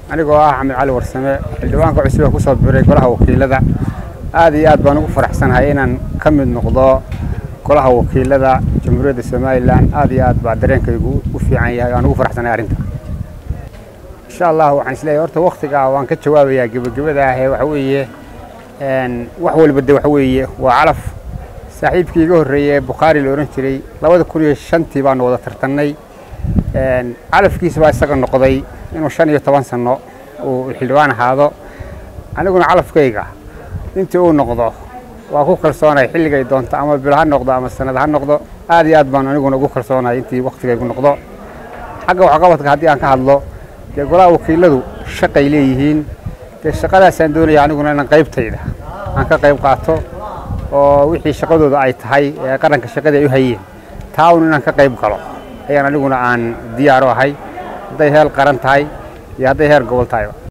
anigoo ah Axmed Cali Warsame xildhibaanka cusub ee ku soo biiray golaha wakiilada aad iyo aad baan ugu faraxsanahay inaan ka mid noqdo golaha wakiilada Jamhuuriyadda Soomaaliland aad iyo aad baa dareenkaygu u fiican yahay aan ugu faraxsanahay arinta insha Allah waxaan isleeyahay horta waqtiga waan ka jawaabayaa gabagabada ah waxa weeye wax walba waxa weeye waa calaf saaxiibkii iga horeeyay Bukhari la oran jiray 2005 baan wada tartanay calafkiisa baa isaga noqday inuu 15 sano oo xildhibaan ahaado aniguna calafkayga intii uu noqdo waa ku kalsoonay xilliga ay doonto ama bil ha noqdo ama sanad ha noqdo aad iyo aad baan aniguna ugu kalsoonay intii waqtigaygu noqdo xagga wax qabadka hadii aan ka hadlo golaha wakiiladu shaqay leeyihiin shaqadaas aan doonayaa aniguna inaan qaybtayda aan ka qayb qaato oo wixii shaqadooda ay tahay qaranka shaqada ay u hayeen taawun inaan ka qayb galo ayaan aniguna aan diyaar u ahay haday heer qaran tahay iyo haday heer gobol tahay